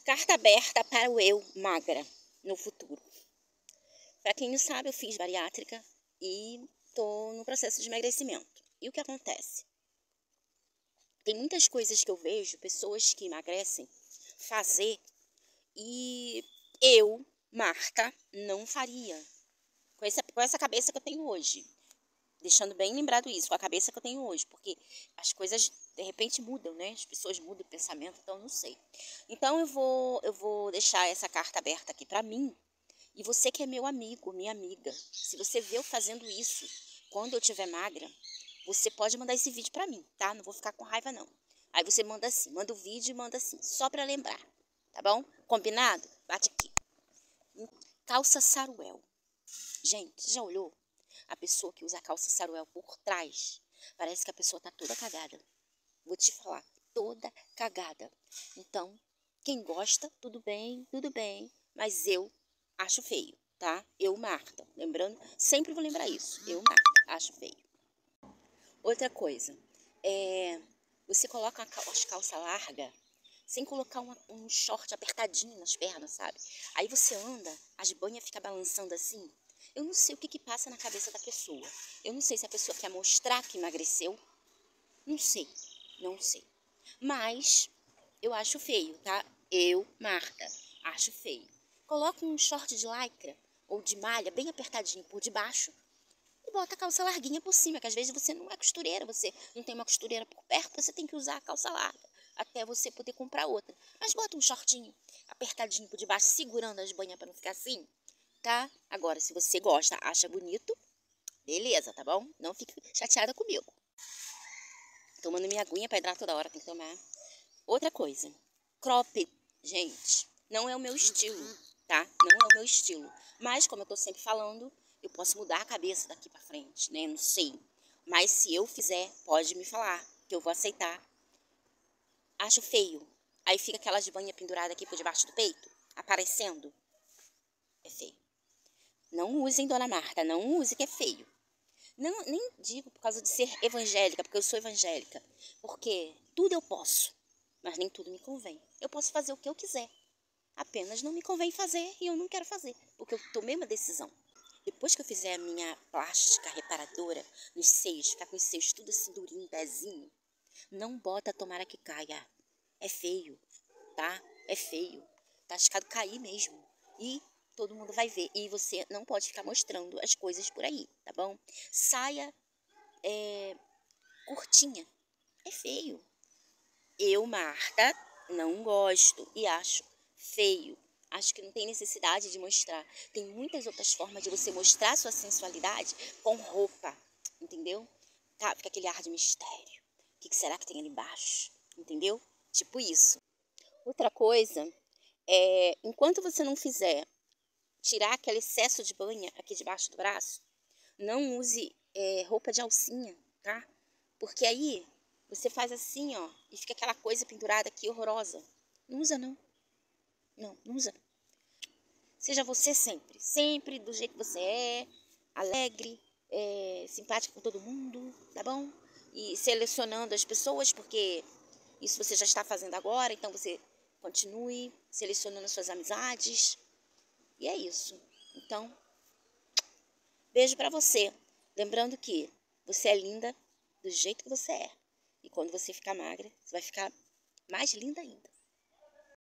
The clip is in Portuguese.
Carta aberta para o eu magra no futuro. Para quem não sabe, eu fiz bariátrica e tô no processo de emagrecimento. E o que acontece? Tem muitas coisas que eu vejo pessoas que emagrecem fazer e eu, Marta, não faria. Com essa cabeça que eu tenho hoje. Deixando bem lembrado isso, com a cabeça que eu tenho hoje, porque as coisas de repente mudam, né? As pessoas mudam o pensamento, então eu não sei. Então eu vou deixar essa carta aberta aqui para mim. E você que é meu amigo, minha amiga, se você vê eu fazendo isso quando eu estiver magra, você pode mandar esse vídeo para mim, tá? Não vou ficar com raiva não. Aí você manda assim, manda o vídeo e manda assim, só para lembrar, tá bom? Combinado? Bate aqui. Calça saruel. Gente, já olhou? A pessoa que usa a calça saruel por trás, parece que a pessoa tá toda cagada. Vou te falar, toda cagada. Então, quem gosta, tudo bem, mas eu acho feio, tá? Eu, Marta, lembrando, sempre vou lembrar isso. Eu, Marta, acho feio. Outra coisa, você coloca as calças largas, sem colocar um short apertadinho nas pernas, sabe? Aí você anda, as banhas ficam balançando assim. Eu não sei o que passa na cabeça da pessoa. Eu não sei se a pessoa quer mostrar que emagreceu. Não sei, não sei. Mas eu acho feio, tá? Eu, Marta, acho feio. Coloca um short de lycra ou de malha bem apertadinho por debaixo e bota a calça larguinha por cima, que às vezes você não é costureira, você não tem uma costureira por perto, você tem que usar a calça larga até você poder comprar outra. Mas bota um shortinho apertadinho por debaixo, segurando as banhas para não ficar assim, tá? Agora, se você gosta, acha bonito, beleza, tá bom? Não fique chateada comigo. Tomando minha aguinha pra hidratar toda hora, tem que tomar. Outra coisa, crop, gente, não é o meu estilo, tá? Não é o meu estilo. Mas, como eu tô sempre falando, eu posso mudar a cabeça daqui pra frente, né? Não sei. Mas se eu fizer, pode me falar, que eu vou aceitar. Acho feio. Aí fica aquelas banhas penduradas aqui por debaixo do peito, aparecendo. É feio. Não usem, dona Marta, não use que é feio. Não, nem digo por causa de ser evangélica, porque eu sou evangélica. Porque tudo eu posso, mas nem tudo me convém. Eu posso fazer o que eu quiser. Apenas não me convém fazer e eu não quero fazer, porque eu tomei uma decisão. Depois que eu fizer a minha plástica reparadora nos seios, ficar com os seios tudo assim durinho, pezinho, não bota tomara que caia. É feio, tá? É feio. Tá arriscado cair mesmo. E todo mundo vai ver. E você não pode ficar mostrando as coisas por aí, tá bom? Saia curtinha. É feio. Eu, Marta, não gosto e acho feio. Acho que não tem necessidade de mostrar. Tem muitas outras formas de você mostrar sua sensualidade com roupa, entendeu? Tá, fica aquele ar de mistério. O que será que tem ali embaixo? Entendeu? Tipo isso. Outra coisa enquanto você não fizer tirar aquele excesso de banha aqui debaixo do braço, não use roupa de alcinha, tá? Porque aí você faz assim, ó, e fica aquela coisa pendurada aqui horrorosa. Não usa não. Não, não usa. Seja você sempre, sempre do jeito que você é, alegre, simpática com todo mundo, tá bom? E selecionando as pessoas, porque isso você já está fazendo agora, então você continue selecionando as suas amizades. E é isso. Então, beijo pra você. Lembrando que você é linda do jeito que você é. E quando você ficar magra, você vai ficar mais linda ainda.